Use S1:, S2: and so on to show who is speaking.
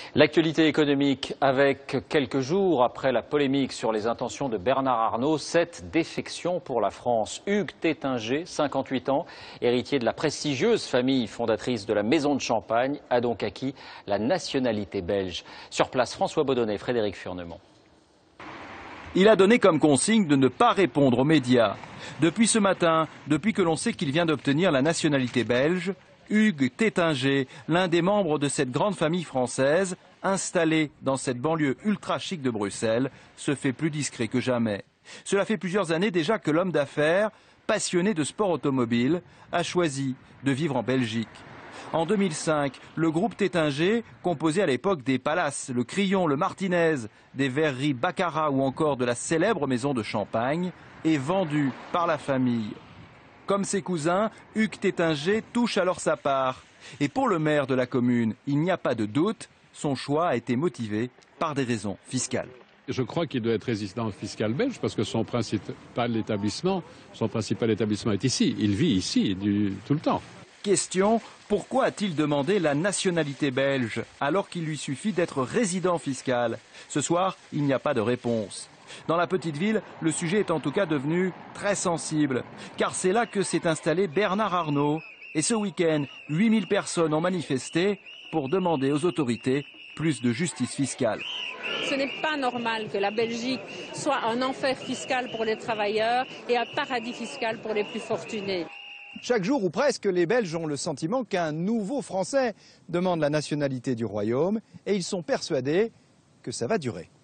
S1: L'actualité économique avec quelques jours après la polémique sur les intentions de Bernard Arnault, cette défection pour la France. Hugues Tétinger, 58 ans, héritier de la prestigieuse famille fondatrice de la Maison de Champagne, a donc acquis la nationalité belge. Sur place, François Baudonnet, Frédéric Furnemont.
S2: Il a donné comme consigne de ne pas répondre aux médias. Depuis ce matin, depuis que l'on sait qu'il vient d'obtenir la nationalité belge, Hugues Tétinger, l'un des membres de cette grande famille française, installé dans cette banlieue ultra chic de Bruxelles, se fait plus discret que jamais. Cela fait plusieurs années déjà que l'homme d'affaires, passionné de sport automobile, a choisi de vivre en Belgique. En 2005, le groupe Tétinger, composé à l'époque des Palaces, le Crillon, le Martinez, des verreries Baccarat ou encore de la célèbre maison de Champagne, est vendu par la famille. Comme ses cousins, Hugues Tétinger touche alors sa part. Et pour le maire de la commune, il n'y a pas de doute, son choix a été motivé par des raisons fiscales.
S3: Je crois qu'il doit être résident fiscal belge parce que son principal établissement est ici. Il vit ici tout le temps.
S2: Question, pourquoi a-t-il demandé la nationalité belge alors qu'il lui suffit d'être résident fiscal? Ce soir, il n'y a pas de réponse. Dans la petite ville, le sujet est en tout cas devenu très sensible, car c'est là que s'est installé Bernard Arnault. Et ce week-end, 8000 personnes ont manifesté pour demander aux autorités plus de justice fiscale.
S4: Ce n'est pas normal que la Belgique soit un enfer fiscal pour les travailleurs et un paradis fiscal pour les plus fortunés.
S5: Chaque jour ou presque, les Belges ont le sentiment qu'un nouveau Français demande la nationalité du Royaume et ils sont persuadés que ça va durer.